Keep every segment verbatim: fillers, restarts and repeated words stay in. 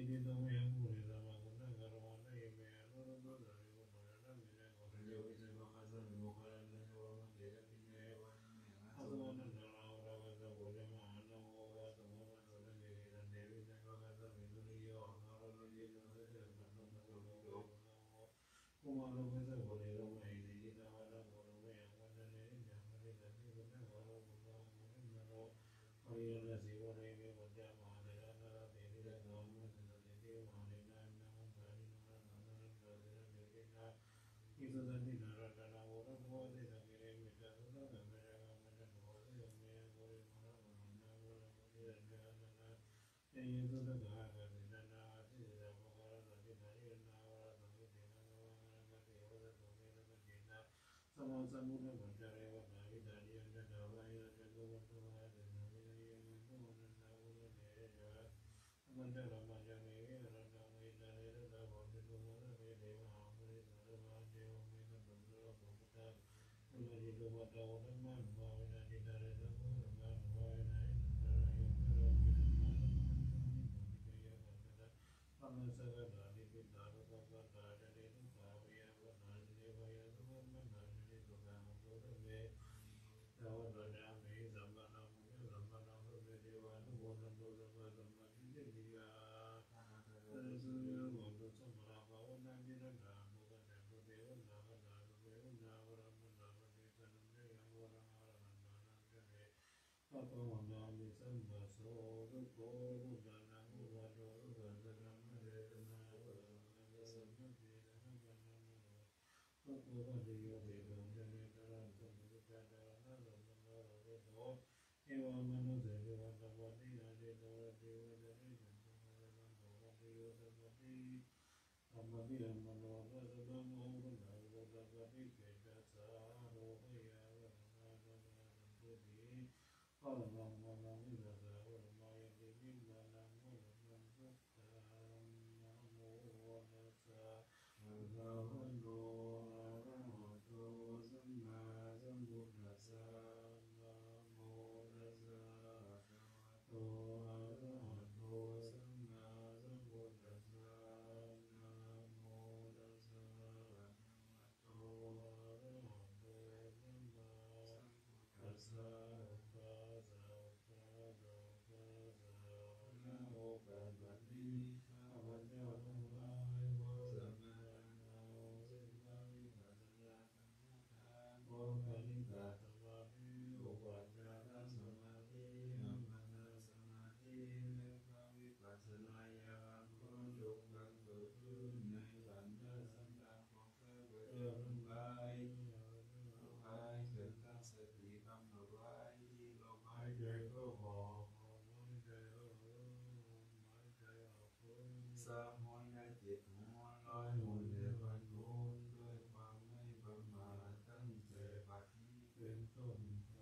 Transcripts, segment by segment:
จิตตเมหังปุริสัมมากุณังกรวานะอิเมอนุรุตตะริโกภะนะมิเนโกสัจวิสัมมาคัสสะวิโมคขะนันโยมันเตจะมิเนอาสวะนันทนาอุรากัสสะปุจจมหานะโมวะตโมวะโสนันเดหินันเดวิสัมมาคัสสะมิตุริโยอาหารโลจิโนสัจจะมันโนโมโลโกกุมารโลกัสสะปุริโลมหิติจิตาวะนะโมโลเมหังวันนะเนหิจังมะริสันติกุณังวะโลกุณโมมุนินะโรปริยันนะสิวะเรเมวัจจามหาเถระนะระเถริระโสมะสันติเทวะเรนะนะมังคาริโนนะนะนะนะนะเดเกนะอิสุสันตินารัตนะโวระโมเตสังเกเรมิตาสุตตะเมระกะมะนะโวเตเมะโวริมะนะมะนะโวระโมเตนะนะนะเอเยสุตตะกะกะสินะนะอาทิสัพพะคะระสันตินารินะวะระสังกิเตนะนะวะนะนะเทวะตะโสเมนะกะเจนะสมะสัมมุนะปัญจเรวะนาวิตาริยันนะวะยะจันโตวัตถุวะเตนะวินะยังนะโตนะนะโวระเนยะมันจะละมันจะเมวิระนะเมนะเรระตะโพธิตุมะระเรเดวะหามุริสารวะเจวะเมนะตุมะระโภคตะอุลจิตุวัตตะโอนะมะนุภาเวนะจิตาเรนะโมนะมะนุภาเวนะอินะระยะนะระมินะมะนะมะนะมินะมินะยะกันนะปัมมะสะกะดานิปิตารุปัมมะนาจเนตุภาเวนะวะนาจเนวะยะสุปัมมะนาจเนตุกะมุตุระเมสาวะนะนะมิสัมมานามุขสัมมานามุขเทวานุโมทันโตสัมมาสัมมาทิฏฐิยาสัสสุยะโมตุสัมมาภาวนาจิรังกามุขะตุเทวนาคนาตุเทวนาภรมนาภเทตนังเตยังวรังหารังนานังเตปัปปะวนามิสัมปัสโสทุโกทุกขานังอุปาโตทุกขัสสะนังเวทนาวะนังสัมมัจเจนะนังปันนังโนภะคะวะติโยเตโตจะเนตระสัมพุทธะนะนะสัมมานะโรโตเอวามนุเสริวัตถวัตติอาเดโตระเทวะเจริญสัมภะระนังโตวัตติโยสัมปติสัมปติอัมมโนทัสสะธัมโมพุทธะโลตัสสะภิเกตัสสะโลภยาวะนานานาสันตุติปะระมังวะนังวิสัสสะวะมายติมิมะนังวะนังพุทธังนะโมตัสสะภะคะวะโตอะระหะโตสัมมาสัมพุทธัสสะนะโมตัสสะภะคะวะโตอะระหะโตสัมมาสัมพุทธัสสะนะโมตัสสะภะคะวะโตอะระหะโตสัมมาสัมพุทธัสสะภะคะวะโตอะระหะโตนะโมตัสสะข้าพเจ้าทั้งหลายขอสัมมานาโมสิกขาวิปัสสนาขอปฏิบัติสมาธิอุปัฏฐานสมาธิอัปปนาสมาธิและพระวิปัสสนาญาณขอจงบังเกิดขึ้นในขันธ์สันดานของข้าพเจ้าทั้งหลายเอาหายเกิดตั้งสติกำหนดไว้ที่ลมหายใจเข้าออกลมหายใจเข้าออกลมหายใจออกพ้นสามหนได้เจ็ดหนร้อยหนเดือนพันหนด้วยความไม่ประมาทตั้งแต่บัดนี้เป็นต้นไป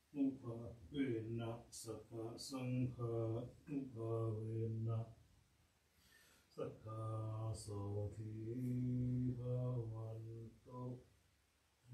มุขะเวนะสักขะสังฆะมุขะเวนะสัทธาโสธีภวันตุโม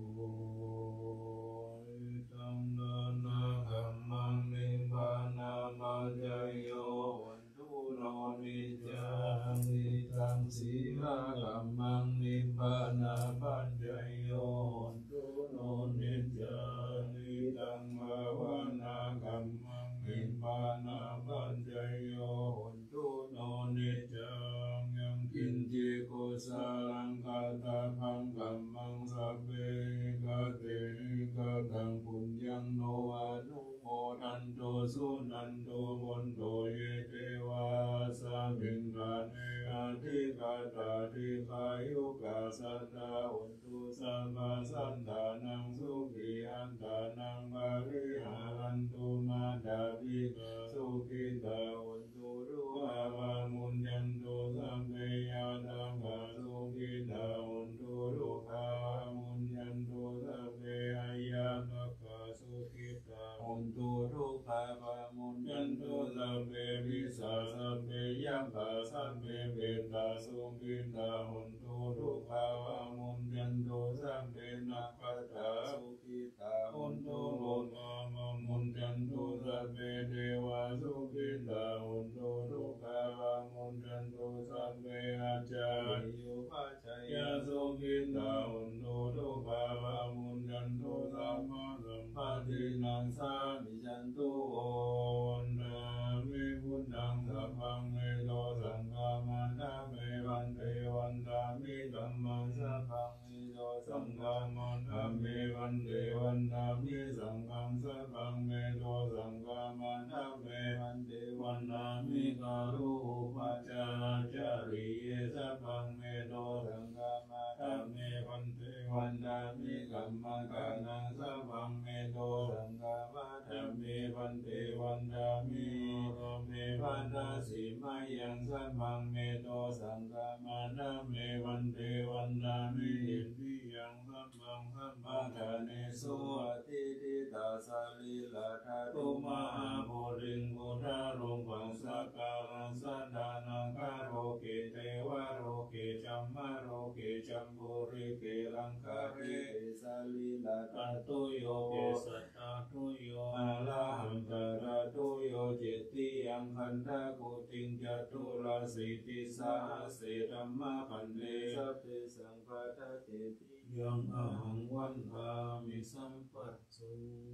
ตังนานากัมมังนิพพานาปัจจโยวันตุโนนิจังนิทังสีลากัมมังนิพพานาปัจจโยวันตุโนนิจังนิทังภาวนากัมมังนิพพานาปัจจโยวันตุโนนิจังยังกินจิกุสาลังกาตาพังกัมมังสัพเพกะเตกะตังปุญญังโนอนุโมทันโตสุนันโตมนโตเยเทวาสามิงกาเนอาทิกาตาทิกายุกาสัตตาอุนตุสัมมาสันตานังสุขีอันตานังบาริหารันตุมาดาภิกาสุขิตาอุนตุรุอาภามุญญันตุสัมเปยาตังกาสุขิตาอุนตุรุอาภามุญญันตุสัมเปยาตังกาสุขิตาอุนตุรุอาภามุญญันตุสัมเปวิสาสัมเปยัมภาสัมเปเวตาสุขิตาอุนตุรุอาภามุญญันตุสัมเปนัคขตาสุขิตาอุนตุรุอาภามุญญันตุสัพเพเทวาสุขิตาอุนตุรุอาภามุญญันตุสัพเพอาจารโยปัจจยสุขิตาอุนตุรุอาภามุญญันตุสัมมาสัมปตินังสามิจันตุโอวันดามิพุทธังสัพพังเมโตสังฆามันดาเมวันเทวันดามิธัมมังสัพพังเมโตสังฆามันดาเมวันเทวันดามิสังฆังสัพพังเมโตสังฆามันดาเมวันเทวันดามิการุปัจจาจาริเยสัพพังเมโตสังฆามันดาเมวันเทวันดามิกัมมังกานังสัพพังเมโตสังฆามันดาเมวันเทวันดามิโรเมวันดาสิมายังสัพพังเมโตสังฆามันดาเมวันเทวันดามิอินทิยังสัพพังสัพพะทาเนสุอติติตาสาลีลาทาตุมหาโพธิงพุทธารุงปังสักการังสัทธานังคาโรเกเทวะโรเกจัมมาโรเกจัมปุริเกลังคาเรสาลีลาทาตุโยเกสัตตาตุโยอาลาหังตระตุโยเจติยังคันธากุติงจตุลาสิติสาเสธัมมาคันเตสัพเพสังฆาทาเตติยังอหังวันทามิสัมปัสสุ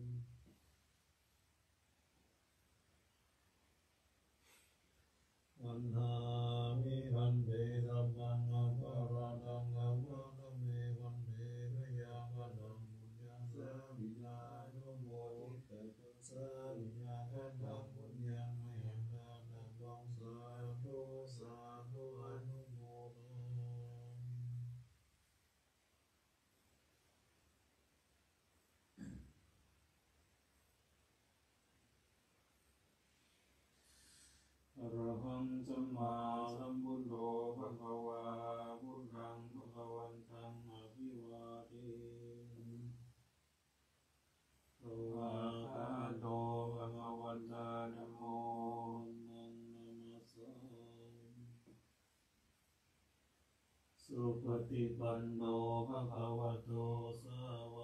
วันทามิพันเตสัพพังอภรตังอภรเมวันเตพยาวันตังบุญญาสาวิญาโนโมทิตตังสาวิญาคันตังบุญญามยังทานังวังสาธุสาธุอนุโมทนาอรหังสัมมาสัมพุทโธภะคะวาพุทธังภะคะวันตังอภิวาเทมิภะคะวะโตภะคะวันตาธัมโมนังนามัสสามิสุปฏิปันโนภะคะวะโตสาว